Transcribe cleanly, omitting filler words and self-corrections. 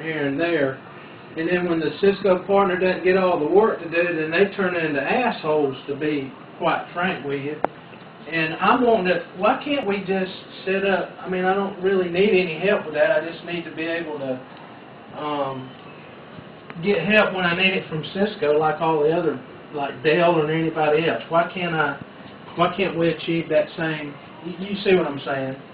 here and there. And then when the Cisco partner doesn't get all the work to do, then they turn into assholes, to be quite frank with you. And I'm wanting to, why can't we just set up, I mean, I don't really need any help with that. I just need to be able to get help when I need it from Cisco, like all the other, like Dell or anybody else. Why can't we achieve that same, you see what I'm saying?